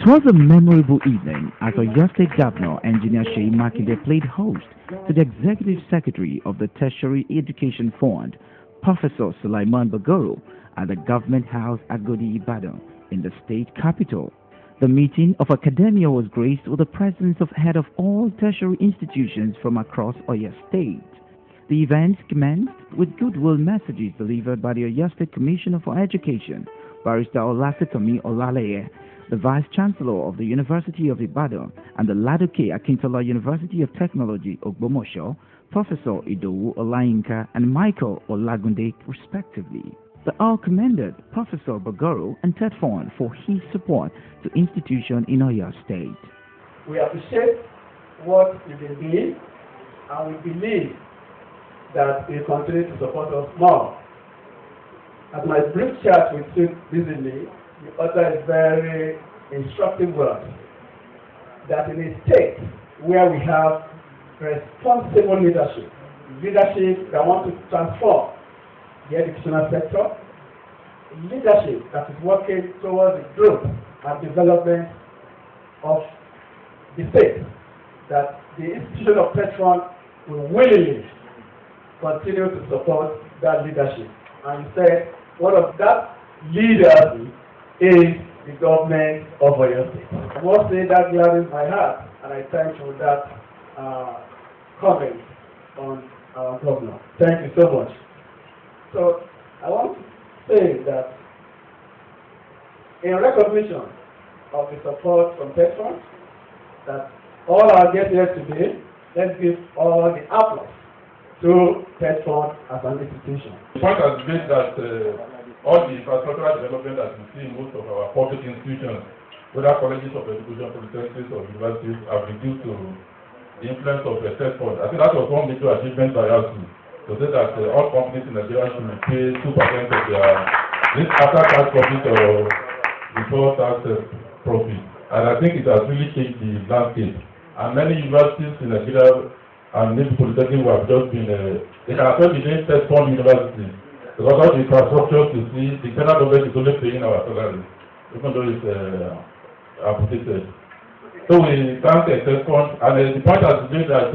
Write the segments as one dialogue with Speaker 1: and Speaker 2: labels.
Speaker 1: was a memorable evening as Oyo State Governor Engineer Makinde played host to the Executive Secretary of the Tertiary Education Fund, Professor Sulaiman Bogoro, at the Government House Agodi Ibadan in the state capital. The meeting of academia was graced with the presence of head of all tertiary institutions from across Oyo State. The event commenced with goodwill messages delivered by the Oyo State Commissioner for Education, Barrister Olasitomi Olaleye, the Vice-Chancellor of the University of Ibadan, and the Ladoke Akintola University of Technology, Ogbomosho, Professor Idowu Olayinka and Michael Olagunde, respectively. They all commended Professor Bogoro and TETFUND for his support to institutions in Oyo State.
Speaker 2: We appreciate what you've been doing, and we believe that you continue to support us more. At my brief chat with you recently, the author is very instructive word that in a state where we have responsible leadership that want to transform the educational sector, leadership that is working towards the growth and development of the state, that the institution of TETFUND will willingly continue to support that leadership. And he said one of that leaders is the government of Oyo State. I must say that gladdens my heart, and I thank you for that comment on our governor. Thank you so much. So I want to say that in recognition of the support from TETFUND, that all our guests here today, let's give all the applause to TETFUND as an institution.
Speaker 3: The point has been that all the infrastructural development that we see in most of our public institutions, whether colleges of education, polytechnics, or universities, have reduced to the influence of the TETFUND. I think that was one major achievement by us to say that all companies in Nigeria should pay 2% of their after-tax profit or before-tax profit. And I think it has really changed the landscape. And many universities in Nigeria and maybe polytechnics have just been, they can afford the name TETFUND University. Because all the infrastructure you see, the federal government is only paying our salaries, even though it's amputated. So we thank the TETFUND, and the point has been that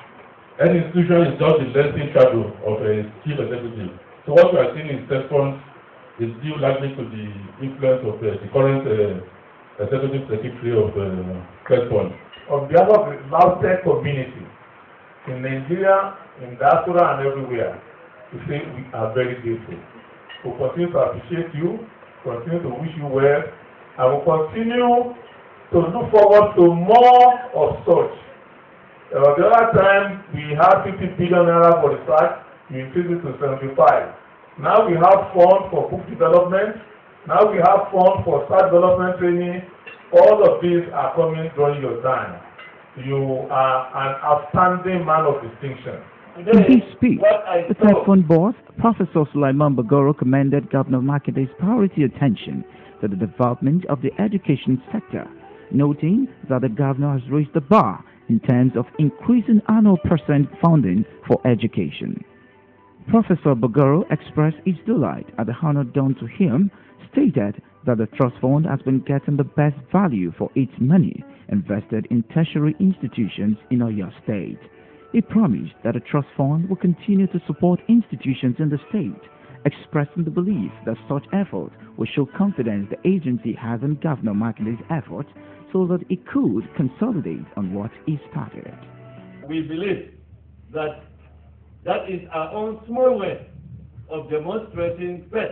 Speaker 3: any institution is just the lessing shadow of a chief executive. So what we are seeing in TETFUND is due largely to the influence of the current executive secretary of TETFUND.
Speaker 4: On behalf of the Lautech community in Nigeria, in diaspora, and everywhere, to say we are very grateful. We'll continue to appreciate you, continue to wish you well, and we'll continue to look forward to more of such. The other time we had 50 billion naira for research, we increased it to 75. Now we have funds for book development. Now we have funds for staff development training. All of these are coming during your time. You are an outstanding man of distinction.
Speaker 1: In his speech, the TETFUND boss, Professor Sulaiman Bogoro, commended Governor Makinde's priority attention to the development of the education sector, noting that the governor has raised the bar in terms of increasing annual percent funding for education. Professor Bogoro expressed his delight at the honor done to him, stated that the trust fund has been getting the best value for its money invested in tertiary institutions in Oyo State. He promised that the trust fund will continue to support institutions in the state, expressing the belief that such efforts will show confidence the agency has in Governor Makinde's efforts so that it could consolidate on what he started.
Speaker 5: We believe that that is our own small way of demonstrating faith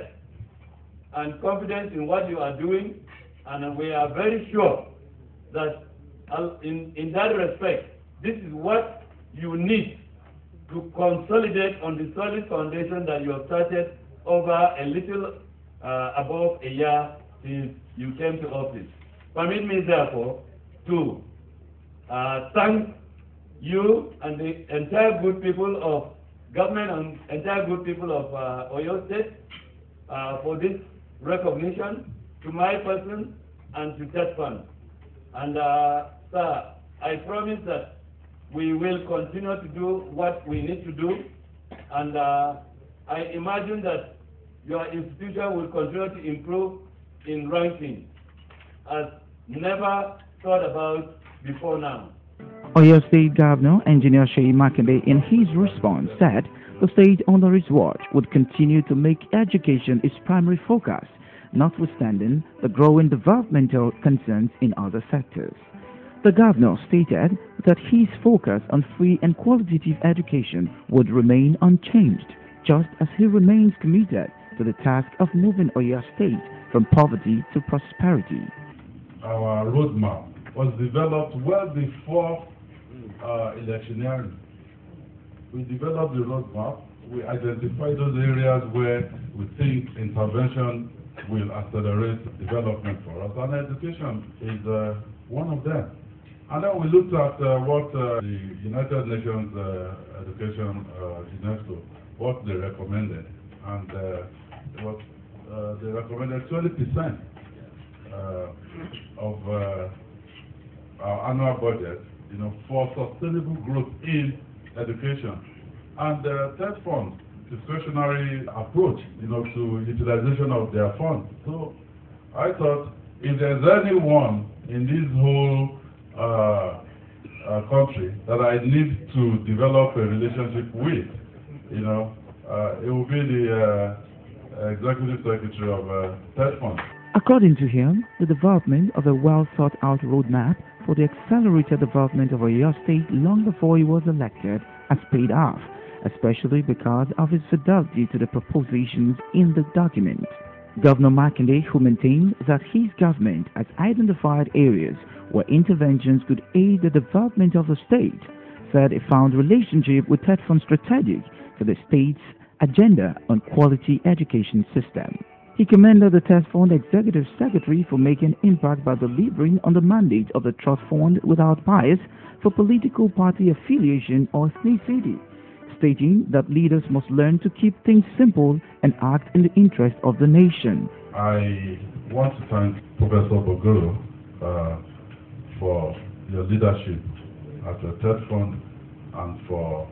Speaker 5: and confidence in what you are doing, and we are very sure that in that respect, this is what you need to consolidate on the solid foundation that you have started over a little above a year since you came to office. Permit me, therefore, to thank you and the entire good people of government and entire good people of Oyo State for this recognition, to my person and to TETFUND. And sir, I promise that we will continue to do what we need to do, and I imagine that your institution will continue to improve in ranking as never thought about before now.
Speaker 1: Oyo State Governor Engineer Sheyi Makinde, in his response, said the state under his watch would continue to make education its primary focus, notwithstanding the growing developmental concerns in other sectors. The governor stated that his focus on free and qualitative education would remain unchanged, just as he remains committed to the task of moving Oyo State from poverty to prosperity.
Speaker 3: Our roadmap was developed well before electioneering. We developed the roadmap. We identified those areas where we think intervention will accelerate development for us, and education is one of them. And then we looked at what the United Nations Education UNESCO, what they recommended, and what they recommended 20% of our annual budget, for sustainable growth in education. And TETFUND, discretionary approach, to utilization of their funds. So I thought if there's anyone in this whole country that I need to develop a relationship with, it will be the Executive Secretary of TETFUND.
Speaker 1: According to him, the development of a well-thought-out roadmap for the accelerated development of Oyo State long before he was elected has paid off, especially because of his fidelity to the propositions in the document. Governor Makinde, who maintained that his government has identified areas where interventions could aid the development of the state, said he found relationship with TETFUND strategic to the state's agenda on quality education system. He commended the TETFUND Executive Secretary for making impact by delivering on the mandate of the Trust Fund without bias for political party affiliation or ethnicity, stating that leaders must learn to keep things simple and act in the interest of the nation.
Speaker 3: I want to thank Professor Bogoro for your leadership at the TETFUND and for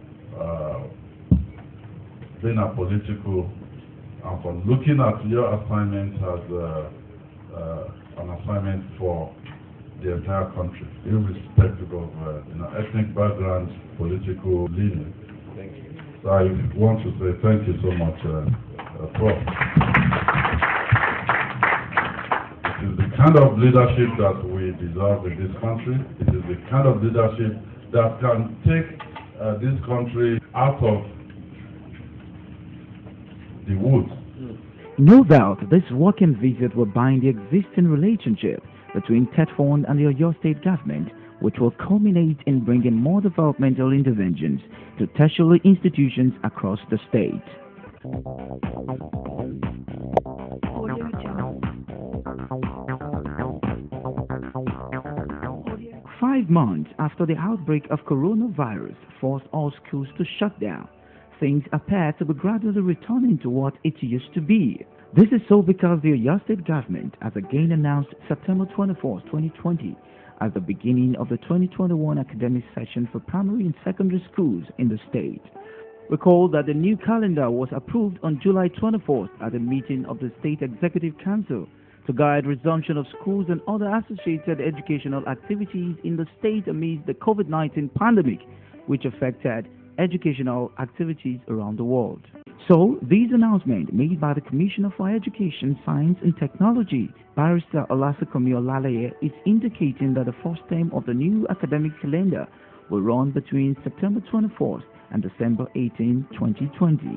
Speaker 3: being apolitical and for looking at your assignment as an assignment for the entire country, irrespective of ethnic background, political leaning.
Speaker 2: Thank you.
Speaker 3: So I want to say thank you so much, Prof. It is the kind of leadership that we deserve in this country. It is the kind of leadership that can take this country out of the woods.
Speaker 1: No doubt this working visit will bind the existing relationship between TETFUND and the Oyo State government, which will culminate in bringing more developmental interventions to tertiary institutions across the state. 5 months after the outbreak of coronavirus forced all schools to shut down, things appear to be gradually returning to what it used to be. This is so because the Oyo State government has again announced September 24, 2020 as the beginning of the 2021 academic session for primary and secondary schools in the state. Recall that the new calendar was approved on July 24th at a meeting of the State Executive Council to guide resumption of schools and other associated educational activities in the state amidst the COVID-19 pandemic, which affected educational activities around the world. So, these announcements made by the Commissioner for Education, Science and Technology, Barrister Olasekomi Olalaye, is indicating that the first term of the new academic calendar will run between September 24th and December 18, 2020.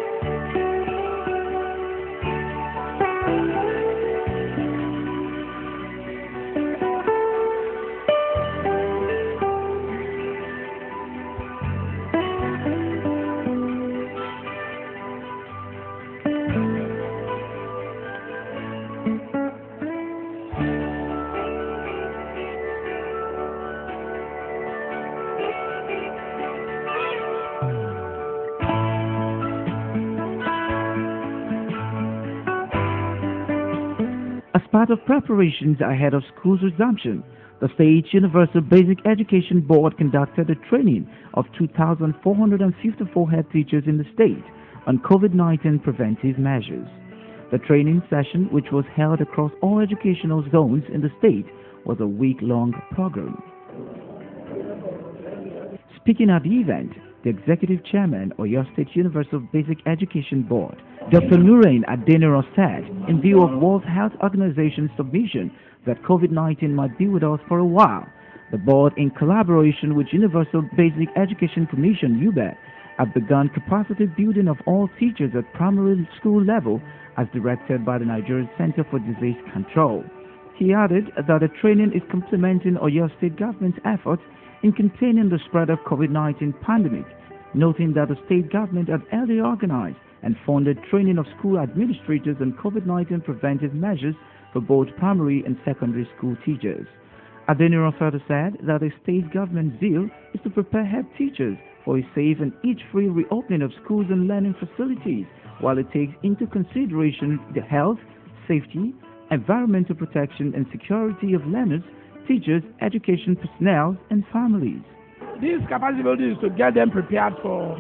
Speaker 1: As part of preparations ahead of school's resumption, the State Universal Basic Education Board conducted a training of 2,454 head teachers in the state on COVID-19 preventive measures. The training session, which was held across all educational zones in the state, was a week-long program. Speaking at the event, the Executive Chairman, Oyo State Universal Basic Education Board, Dr. Nureni Adeniran said, in view of World Health Organization's submission that COVID-19 might be with us for a while, the board, in collaboration with Universal Basic Education Commission, SUBEB, have begun capacity building of all teachers at primary school level as directed by the Nigerian Center for Disease Control. He added that the training is complementing Oyo State government's efforts in containing the spread of COVID-19 pandemic, noting that the state government had earlier organized and funded training of school administrators on COVID-19 preventive measures for both primary and secondary school teachers. Adeniran further said that the state government's zeal is to prepare head teachers for a safe and itch-free reopening of schools and learning facilities, while it takes into consideration the health, safety, environmental protection and security of learners, teachers, education personnel, and families.
Speaker 6: This capacity building is to get them prepared for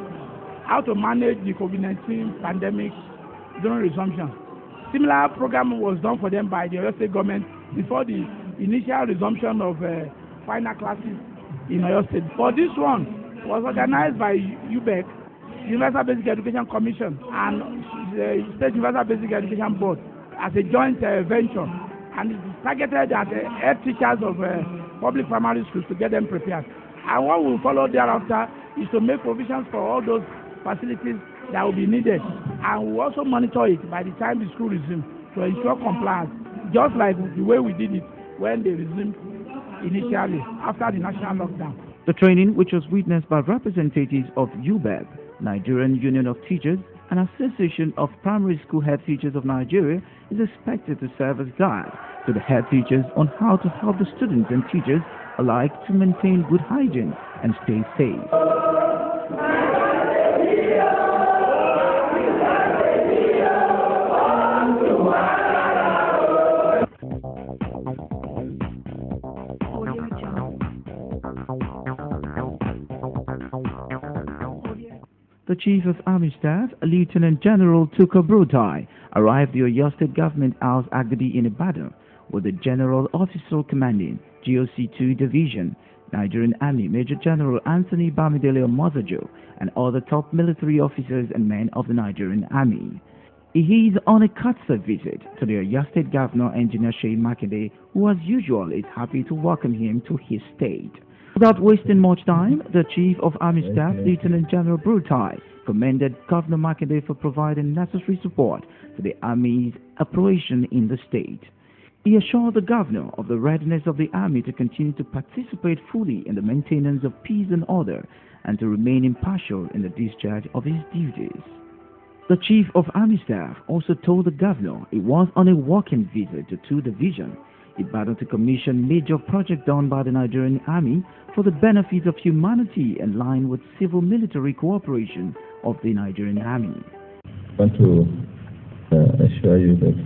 Speaker 6: how to manage the COVID-19 pandemic during resumption. Similar program was done for them by the Oyo State government before the initial resumption of final classes in Oyo State. But this one was organized by SUBEB, Universal Basic Education Commission, and the State Universal Basic Education Board as a joint venture. And it is targeted at head teachers of public primary schools to get them prepared. And what will follow thereafter is to make provisions for all those facilities that will be needed. And we'll also monitor it by the time the school resumes to ensure compliance, just like the way we did it when they resumed initially after the national lockdown.
Speaker 1: The training, which was witnessed by representatives of SUBEB, Nigerian Union of Teachers, and Association of Primary School Head Teachers of Nigeria, is expected to serve as guide to the head teachers on how to help the students and teachers alike to maintain good hygiene and stay safe. The Chief of Army Staff, Lieutenant General Tukur Buratai, arrived at the Oyo State Government House Agodi in Ibadan with the General Officer Commanding GOC-2 Division, Nigerian Army Major General Anthony Bamidele Omozajo, and other top military officers and men of the Nigerian Army. He is on a courtesy visit to the Oyo State Governor Engineer Makinde, who as usual is happy to welcome him to his state. Without wasting much time, the Chief of Army Staff, Lieutenant General Buratai, commended Governor Makinde for providing necessary support to the Army's operation in the state. He assured the Governor of the readiness of the Army to continue to participate fully in the maintenance of peace and order and to remain impartial in the discharge of his duties. The Chief of Army Staff also told the Governor he was on a walking visit to 2 divisions, Ibadan, to commission major project done by the Nigerian Army for the benefit of humanity in line with civil-military cooperation of the Nigerian Army.
Speaker 7: I want to assure you that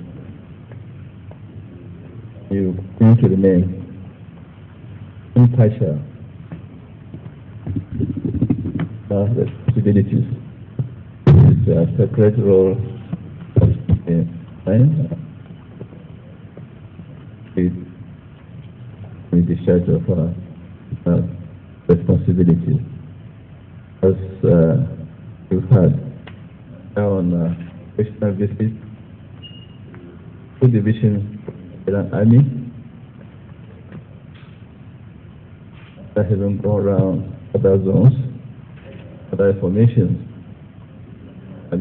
Speaker 7: you need to remain impartial about responsibilities. It's a sacred role of with the discharge of responsibility. As you've heard, now on personal visit, 2 divisions of the Army that have been gone around other zones, other formations, and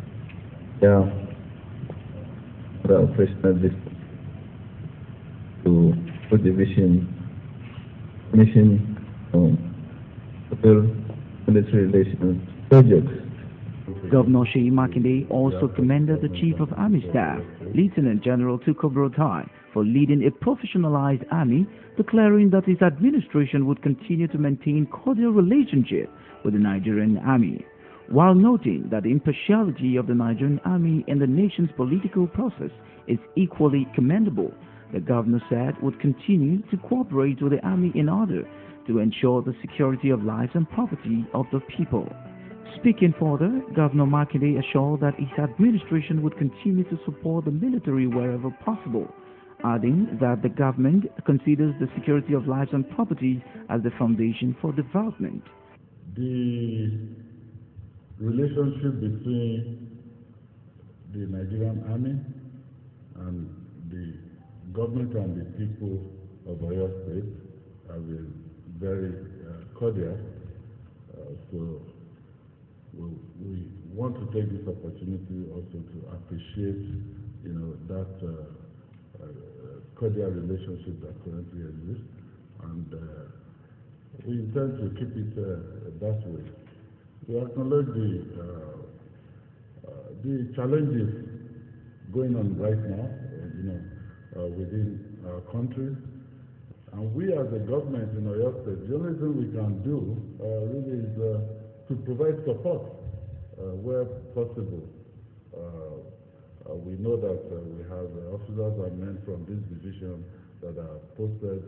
Speaker 7: the operational visit to 2 division mission on civil military relations projects.
Speaker 1: Governor Makinde also commended the Chief of Army Staff, Lieutenant General Tukur Buratai, for leading a professionalized army, declaring that his administration would continue to maintain cordial relationship with the Nigerian Army, while noting that the impartiality of the Nigerian Army in the nation's political process is equally commendable. The Governor said would continue to cooperate with the Army in order to ensure the security of lives and property of the people. Speaking further, Governor Makinde assured that his administration would continue to support the military wherever possible, adding that the government considers the security of lives and property as the foundation for development.
Speaker 8: The relationship between the Nigerian Army and the government and the people of Oyo State have been very cordial. So we want to take this opportunity also to appreciate, that cordial relationship that currently exists, and we intend to keep it that way. We acknowledge the challenges going on right now, within our country, and we as a government in Oyo State, the only thing we can do really is to provide support where possible. We know that we have officers and men from this division that are posted,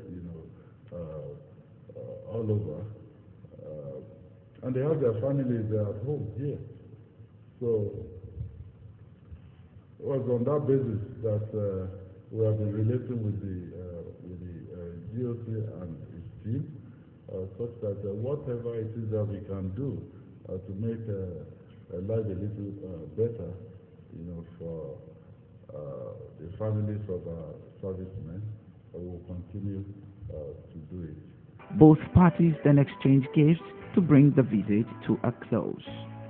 Speaker 8: all over, and they have their families there at home here. So it was on that basis that we have been relating with the GOC and its team, such that whatever it is that we can do to make life a little better, for the families of our servicemen, we will continue to do it.
Speaker 1: Both parties then exchanged gifts to bring the visit to a close.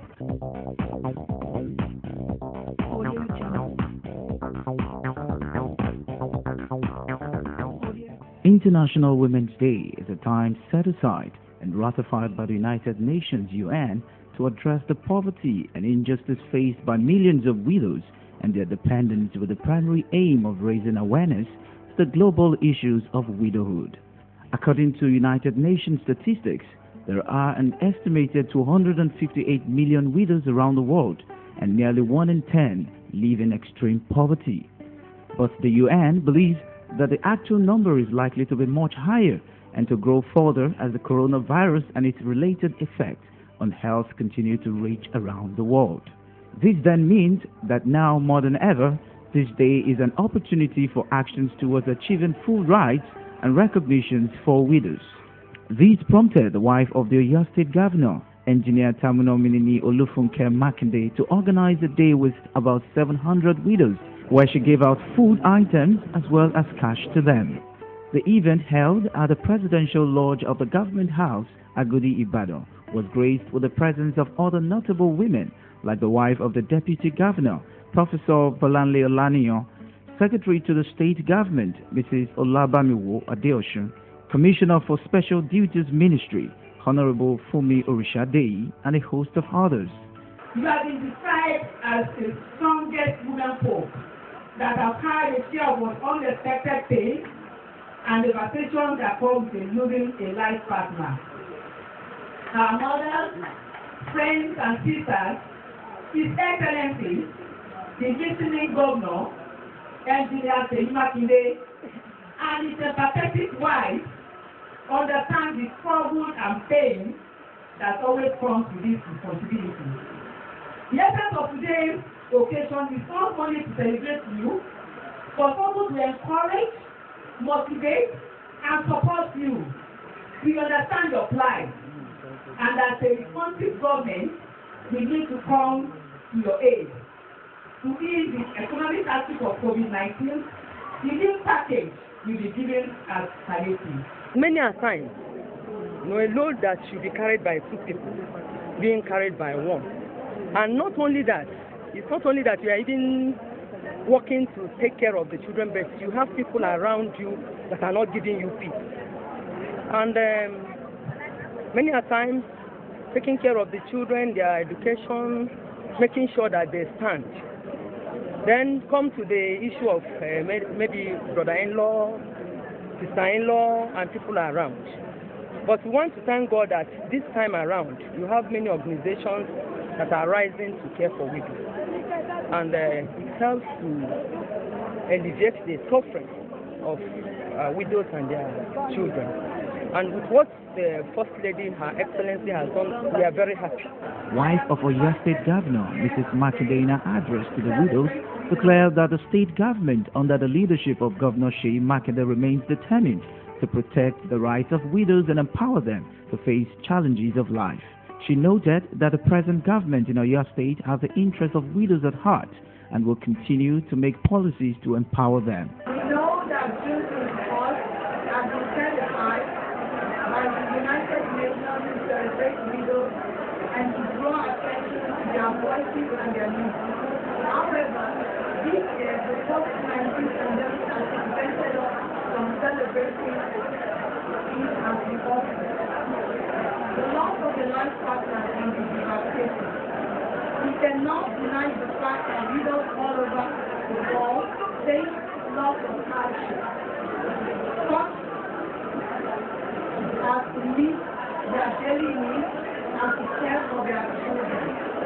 Speaker 1: International Women's Day is a time set aside and ratified by the United Nations UN to address the poverty and injustice faced by millions of widows and their dependents, with the primary aim of raising awareness to the global issues of widowhood. According to United Nations statistics, there are an estimated 258 million widows around the world, and nearly 1 in 10 live in extreme poverty. But the UN believes that the actual number is likely to be much higher and to grow further as the coronavirus and its related effects on health continue to reach around the world. This then means that now more than ever, this day is an opportunity for actions towards achieving full rights and recognitions for widows. This prompted the wife of the Oyo State Governor, Engineer Tamunominini Olufunke Makinde, to organize a day with about 700 widows, where she gave out food items as well as cash to them. The event, held at the Presidential Lodge of the Government House, Agodi, Ibadan, was graced with the presence of other notable women, like the wife of the Deputy Governor, Professor Bolanle Olaniyan, Secretary to the State Government, Mrs Olabamiwo Adeosun, Commissioner for Special Duties Ministry, Honorable Fumi Orishadeyi, and a host of others.
Speaker 9: You have been described as the strongest women folk that have had a share of unexpected pain and devastation that comes with losing a life partner. Our mothers, friends, and sisters, His Excellency, the visiting Governor, Engineer Makinde, and his empathetic wife understand the struggle and pain that always comes with this responsibility. The essence of today's occasion is not only to celebrate you, but also to encourage, motivate, and support you. We understand your plight, and as a responsive government, we need to come to your aid. To ease the economic aspect of COVID-19, the new package will be given as palliative.
Speaker 10: Many a times, a load that should be carried by 2 people, being carried by 1. And not only that, it's not only that you are even working to take care of the children, but you have people around you that are not giving you peace. And many a times, taking care of the children, their education, making sure that they stand. Then come to the issue of maybe brother-in-law, sister-in-law, and people around. But we want to thank God that this time around, you have many organizations that are rising to care for widows. And it helps to alleviate the suffering of widows and their children. And with what the First Lady, Her Excellency, has done, we are very happy.
Speaker 1: Wife of Oyo State Governor, Mrs Makinde, in her address to the widows, declared that the state government, under the leadership of Governor Makinde, remains determined to protect the rights of widows and empower them to face challenges of life. She noted that the present government in Oyo State has the interests of widows at heart and will continue to make policies to empower them.
Speaker 9: We know that June 24th has been certified by the United Nations to celebrate widows and to draw attention to their voices and their needs. However, this year the COVID-19 pandemic has prevented us from celebrating it as we ought to. The loss of the life partner can be devastating. We cannot deny the fact that widows all over the world face lots of hardship. Such as to meet their daily needs and to care for their children.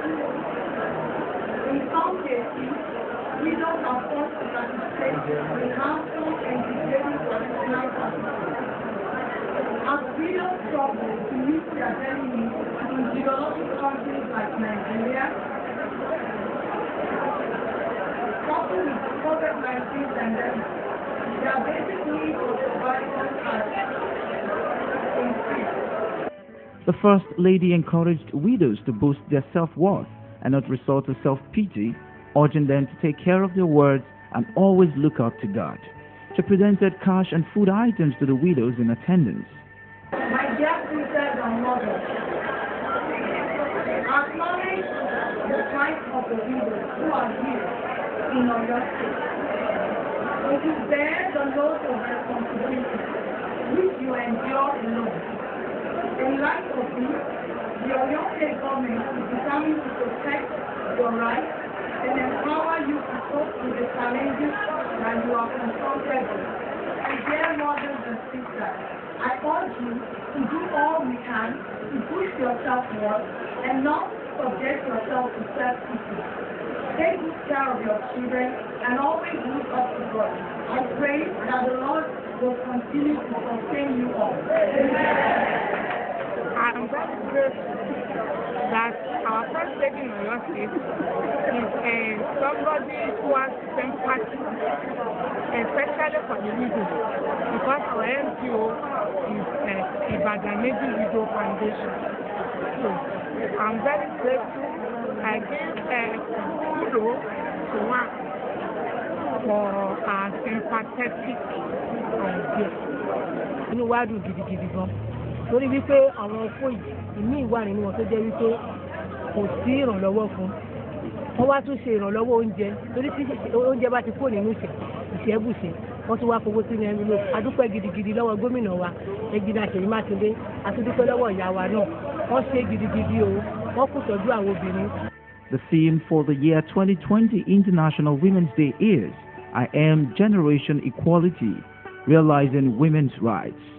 Speaker 9: In some cases, widows are forced to participate in harmful and degrading traditional practices. As widows struggle to meet their daily needs in developing countries like Nigeria, coupled with the COVID-19 pandemic, their basic needs for survival are increased.
Speaker 1: The First Lady encouraged widows to boost their self-worth and not resort to self-pity, urging them to take care of their words and always look out to God. She presented cash and food items to the widows in attendance.
Speaker 9: My dear sisters and mothers, acknowledge the plight of the widows who are here in Oyo State. It is there the load of responsibility which you endure alone. In light of this, the Oyo State government is determined to protect your rights and empower you to cope with the challenges that you are confronted with. My dear mothers and sisters, I urge you to do all we can to push yourself forward and not subject yourself to self-pity. Take good care of your children and always look up to God. I pray that the Lord will continue to sustain you all.
Speaker 11: I'm very grateful that our First Lady in Oyo State is somebody who has sympathy, especially for the widows, because our NGO is Ibadanese Widow Foundation. So I'm very grateful. I give kudos to her for our sympathetic gift. Inú wa dùn gidigidi gan. Torí wípé àwọn ọkọ ìmí ìwà nínú wọn tó jẹ́ wípé kò sí ìrànlọ́wọ́ fún. Wọ́n wá tún ṣe ìrànlọ́wọ́ oúnjẹ torí tí oúnjẹ bá ti kó nínú ìṣẹ́bùṣe. Wọ́n tún wá fowó sínú ẹ̀mí lò. A dúpẹ́ gidigidi lọ́wọ́ gómìnà wa Ẹ̀jìnà Ṣèyí Mákindé. A tún dúpẹ́ lọ́wọ́ ìyá wa náà. Wọ́n ṣe gidigidi o. Wọ́n kú tọ́jú àwọn obìnrin.
Speaker 1: The theme for the year 2020 International Women's Day is I Am Generation Equality, Realizing Women's Rights.